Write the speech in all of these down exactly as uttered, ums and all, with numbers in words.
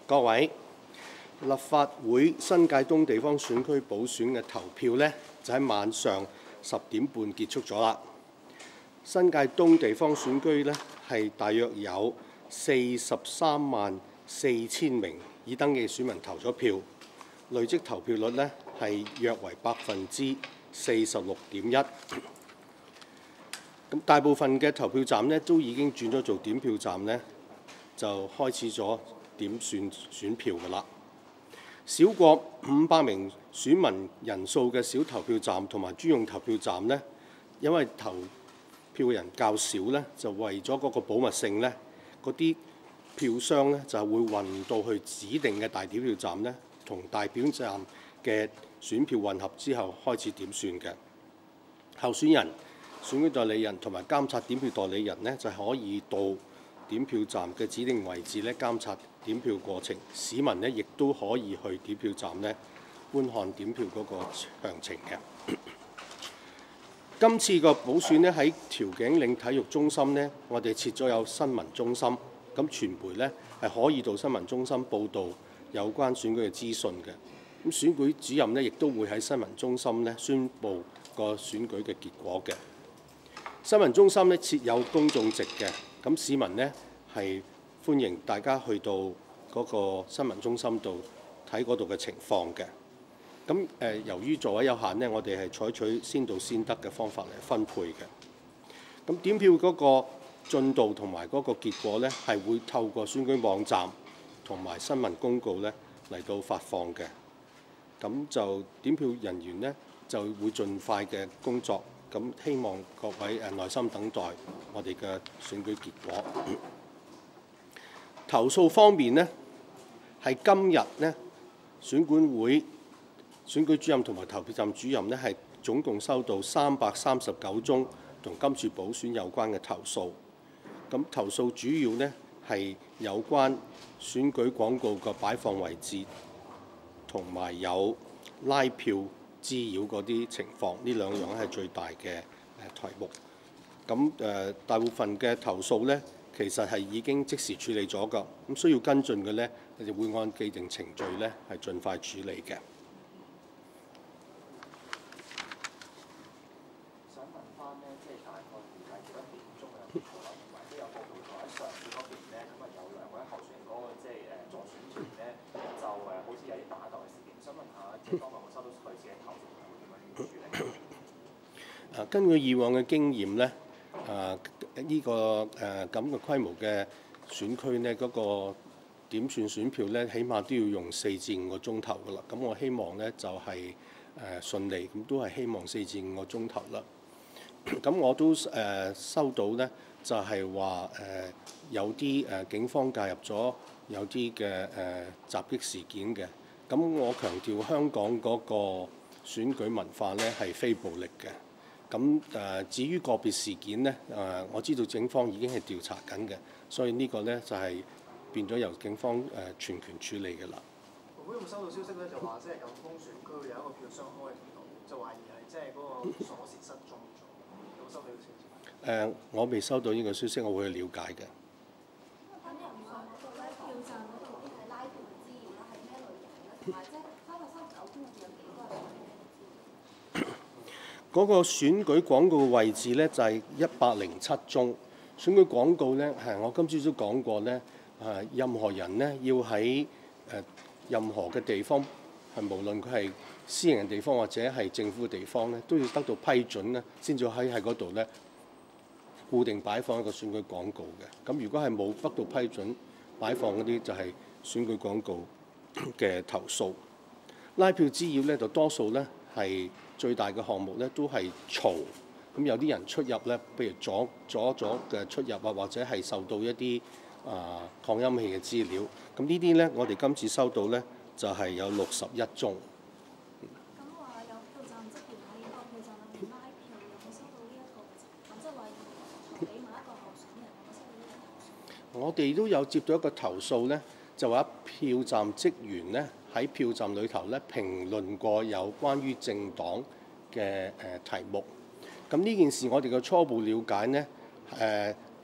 各位，立法會新界東地方選區補選嘅投票呢，就喺晚上十點半結束咗啦。新界東地方選區呢，係大約有四十三萬四千名已登記選民投咗票，累積投票率呢，係約為百分之四十六點一。咁大部分嘅投票站呢，都已經轉咗做點票站呢，就開始咗點算選票㗎啦。少過五百名選民人數嘅小投票站同埋專用投票站呢，因為投票嘅人較少呢，就為咗嗰個保密性呢，嗰啲票箱呢，就係會運到去指定嘅大點票站呢，同大點站嘅選票混合之後開始點算嘅。候選人、選舉代理人同埋監察點票代理人呢，就可以到點票站嘅指定位置咧監察點票過程，市民呢亦都可以去點票站咧觀看點票嗰個詳情嘅。今次個補選呢，喺調景嶺體育中心呢，我哋設咗有新聞中心，咁傳媒呢係可以到新聞中心報導有關選舉嘅資訊嘅。咁選舉主任呢亦都會喺新聞中心呢宣佈個選舉嘅結果嘅。新聞中心呢設有公眾席嘅。咁市民呢係歡迎大家去到嗰個新聞中心度睇嗰度嘅情況嘅。咁誒、呃，由於座位有限呢，我哋係採取先到先得嘅方法嚟分配嘅。咁點票嗰個進度同埋嗰個結果呢，係會透過選舉網站同埋新聞公告呢嚟到發放嘅。咁就點票人員呢就會盡快嘅工作。咁希望各位誒耐心等待我哋嘅選舉結果。投訴方面呢，係今日呢選管會選舉主任同埋投票站主任呢，係總共收到三百三十九宗同今次補選有關嘅投訴。咁投訴主要呢係有關選舉廣告嘅擺放位置，同埋有拉票滋擾嗰啲情況，呢兩樣係最大嘅誒題目。咁誒、呃、大部分嘅投訴呢，其實係已經即時處理咗㗎。咁需要跟進嘅呢，我哋會按既定程序呢係盡快處理嘅。 想問翻呢，即係大概預計幾多點鐘有結果啦，同埋都有報道咗喺上次嗰邊呢，咁啊有兩位候選人嗰個即係誒助選團呢，就誒好似有啲打鬥嘅事件。想問下，即係當日我收到類似嘅投訴，會點樣處理？ 誒，根據以往嘅經驗呢，誒、啊、呢、這個誒咁嘅規模嘅選區呢，嗰、那個點算選票呢，起碼都要用四至五個鐘頭㗎啦。咁我希望呢，就係、是、誒、呃、順利，咁都係希望四至五個鐘頭啦。咁我都誒、呃、收到呢，就係話誒有啲誒、呃、警方介入咗有啲嘅誒襲擊事件嘅。咁我強調香港嗰個選舉文化呢係非暴力嘅。咁誒、呃、至於個別事件呢，誒、呃、我知道警方已經係調查緊嘅，所以呢個呢就係、是、變咗由警方誒、呃、全權處理嘅啦。 會唔會收到消息咧？就話即係九龍選區有一個票箱開唔到，就懷疑係即係嗰個鎖匙失蹤咗。有冇收到呢個消息？誒、 呃，我未收到呢個消息，我會去了解嘅。 咁人上嗰度咧，票站嗰度啲係拉票嘅資料啦，係咩類型咧？同埋即係三百三十九宗入邊有幾多係選舉嘅資料？ 嗰個選舉廣告嘅位置呢，就係一百零七宗。選舉廣告呢，係我今朝都講過呢，誒任何人呢，要喺誒任何嘅地方，係無論佢係私人嘅地方或者係政府嘅地方呢，都要得到批准呢，先至可以喺嗰度呢固定擺放一個選舉廣告嘅。咁如果係冇得到批准擺放嗰啲，就係選舉廣告嘅投訴。拉票滋擾呢，就多數呢係最大嘅項目呢，都係嘈。咁有啲人出入呢，譬如阻阻咗嘅出入啊，或者係受到一啲啊擴音器嘅資料。咁呢啲呢，我哋今次收到呢，就係、是、有六十一宗。 咁話有票站職員喺個票站裏面拉票，有冇收到呢一個情況？即係話要俾某一個候選人，有冇收到呢個投訴？ 我哋都有接到一個投訴呢，就話票站職員呢喺票站裏頭呢評論過有關於政黨嘅誒題目。咁呢件事我哋嘅初步了解呢，誒、呃、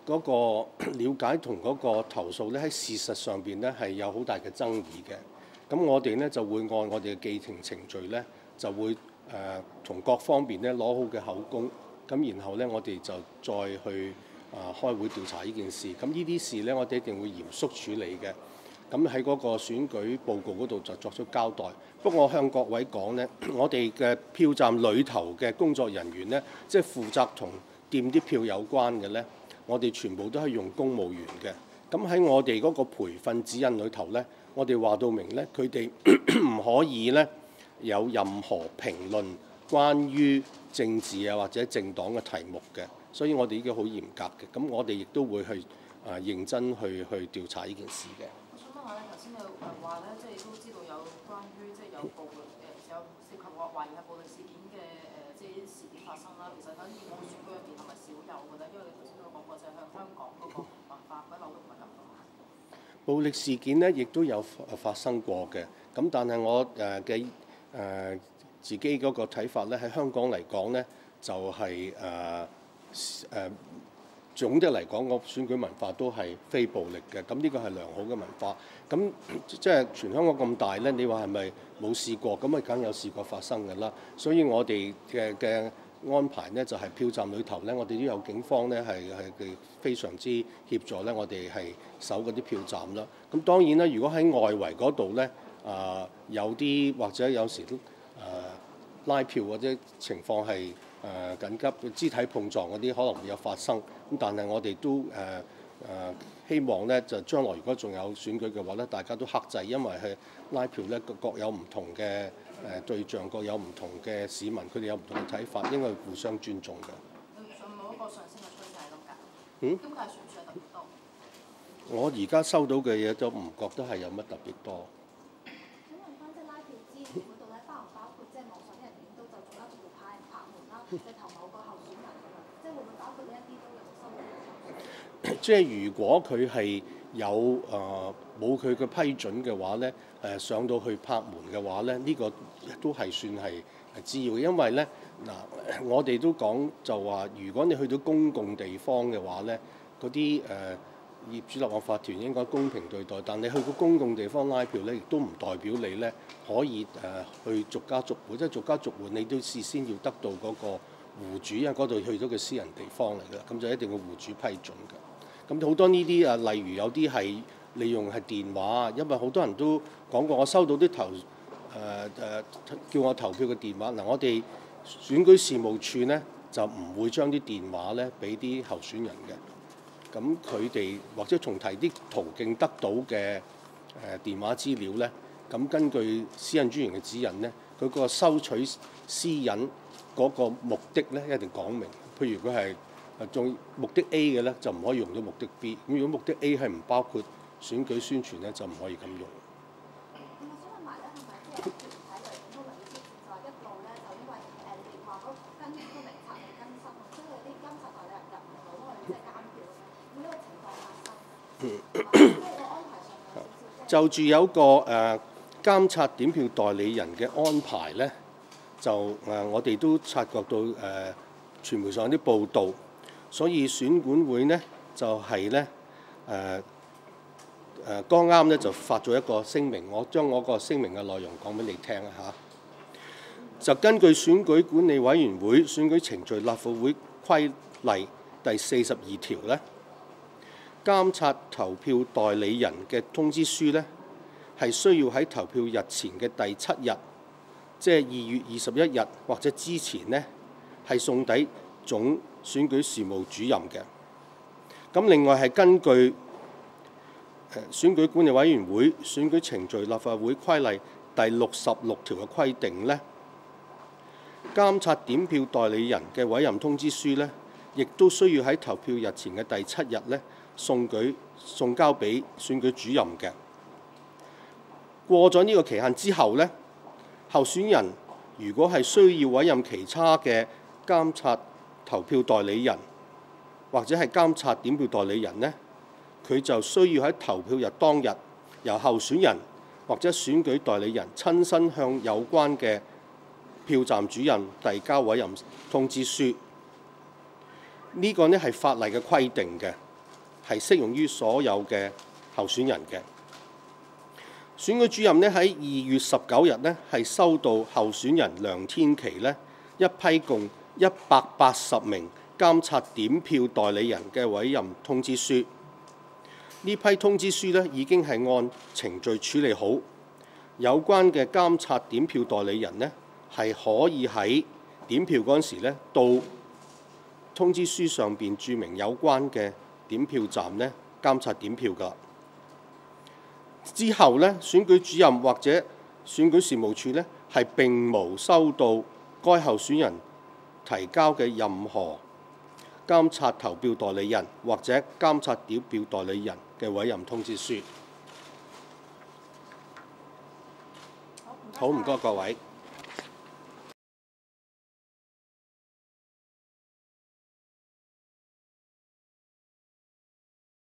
嗰個了解同嗰個投訴咧，喺事實上邊咧係有好大嘅爭議嘅。咁我哋咧就會按我哋嘅既定程序咧，就會誒從、呃、各方面咧攞好嘅口供，咁然後咧我哋就再去啊、呃、開會調查呢件事。咁呢啲事咧，我哋一定會嚴肅處理嘅。咁喺嗰個選舉報告嗰度就作出交代。不過我向各位講咧，我哋嘅票站裏頭嘅工作人員咧，即係負責同掂啲票有關嘅咧，我哋全部都係用公務員嘅。咁喺我哋嗰個培訓指引裏頭咧，我哋話到明咧，佢哋唔可以咧有任何評論關於政治啊或者政黨嘅題目嘅。所以我哋已經好嚴格嘅。咁我哋亦都會去啊、呃、認真去去調查呢件事嘅。 話咧，頭先你誒話咧，即係都知道有關於即係有暴力誒有涉及或懷疑係暴力事件嘅誒，即係啲事件發生啦。其實喺以往選舉入邊係咪少有嘅咧？因為你頭先都講過，就係向香港嗰個文化嗰啲漏洞唔係咁多。 暴力事件咧，亦都有發生過嘅。咁但係我誒嘅誒自己嗰個睇法咧，喺香港嚟講咧，就係誒誒。總的嚟講，個選舉文化都係非暴力嘅，咁呢個係良好嘅文化。咁即係全香港咁大咧，你話係咪冇試過？咁啊，梗有試過發生㗎啦。所以我哋嘅嘅安排呢，就係、是、票站裏頭咧，我哋都有警方咧係係非常之協助咧，我哋係守嗰啲票站啦。咁當然啦，如果喺外圍嗰度咧，啊、呃、有啲或者有時都啊、呃、拉票或者情況係。誒、呃、緊急肢體碰撞嗰啲可能會有發生，咁但係我哋都誒誒、呃呃、希望咧，就將來如果仲有選舉嘅話咧，大家都克制，因為係拉票咧，各各有唔同嘅誒、呃、對象，各有唔同嘅市民，佢哋有唔同嘅睇法，應該互相尊重嘅。 上冇一個上升嘅趨勢咁㗎。 嗯？ 今屆算唔算特別多？ 我而家收到嘅嘢都唔覺得係有乜特別多。 請問翻即係拉票資料嗰度咧，包唔包括即係網上啲人影到就做一逐步派拍門啦，你投某個候選人咁樣，即係會唔會包括呢一啲都有收到？ 即係如果佢係有誒冇佢嘅批准嘅話咧，誒、呃、上到去拍門嘅話咧，呢、這個都係算係係滋擾嘅，因為咧嗱、呃，我哋都講就話，如果你去到公共地方嘅話咧，嗰啲誒業主立案法團應該公平對待，但你去個公共地方拉票咧，亦都唔代表你咧可以誒、呃、去逐家逐戶，即係逐家逐戶，你都事先要得到嗰個戶主，因為嗰度去到個私人地方嚟㗎，咁就一定要戶主批准㗎。咁好多呢啲啊，例如有啲係利用係電話，因為好多人都講過，我收到啲投誒誒、呃、叫我投票嘅電話。嗱，我哋選舉事務處咧就唔會將啲電話咧俾啲候選人嘅。咁佢哋或者從提啲途徑得到嘅誒、呃、電話資料咧，咁根據私隱專員嘅指引咧，佢個收取私隱嗰個目的咧一定講明。譬如佢係誒仲目的 A 嘅咧，就唔可以用到目的 B。咁如果目的 A 係唔包括選舉宣傳咧，就唔可以咁用。 我想問埋咧，係咪即係團體嚟講都嚟之前就話一路咧，就因為誒你哋話嗰跟個名冊未更新，所以有啲監察代理人入唔到去即係監票嘅，咁呢個情況發生。即係個安排上有少少。 就住有個誒、呃、監察點票代理人嘅安排咧，就誒、呃、我哋都察覺到誒、呃、傳媒上有啲報導，所以選管會呢就係咧誒誒剛啱咧就發咗一個聲明，我將我個聲明嘅內容講俾你聽啊嚇。就根據選舉管理委員會選舉程序立法會規例第四十二條咧，監察投票代理人嘅通知書咧，係需要喺投票日前嘅第七日，即係二月二十一日或者之前呢，係送抵總選舉事務主任嘅。咁另外係根據誒選舉管理委員會選舉程序立法會規例第六十六條嘅規定呢，監察點票代理人嘅委任通知書呢，亦都需要喺投票日前嘅第七日呢，送舉送交俾選舉主任嘅。過咗呢個期限之後呢，候選人如果係需要委任其他嘅監察投票代理人，或者係監察點票代理人呢，佢就需要喺投票日當日由候選人或者選舉代理人親身向有關嘅票站主任遞交委任通知書。呢個呢係法例嘅規定嘅。 係適用於所有嘅候選人嘅。選舉主任呢，喺二月十九日呢，係收到候選人梁天琦呢一批共一百八十名監察點票代理人嘅委任通知書。呢批通知書呢，已經係按程序處理好，有關嘅監察點票代理人呢，係可以喺點票嗰陣時呢，到通知書上邊註明有關嘅點票站呢監察點票㗎。之後呢，選舉主任或者選舉事務處呢，係並無收到該候選人提交嘅任何監察投票代理人或者監察點票代理人嘅委任通知書。好，唔該各位。